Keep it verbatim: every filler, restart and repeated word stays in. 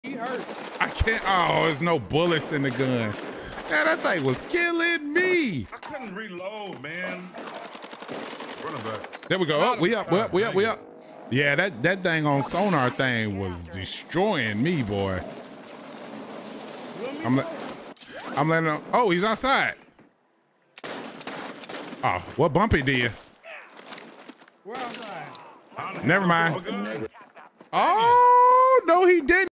He hurt. I can't. Oh, there's no bullets in the gun. Man, that thing was killing me. I couldn't reload, man. Running back. There we go. Oh, we up, we up, we up, we up. Yeah, that, that dang on sonar thing was destroying me, boy. I'm, I'm letting him. Oh, he's outside. Oh, what Bumpy did? We're outside. Never mind. Oh, no, he didn't.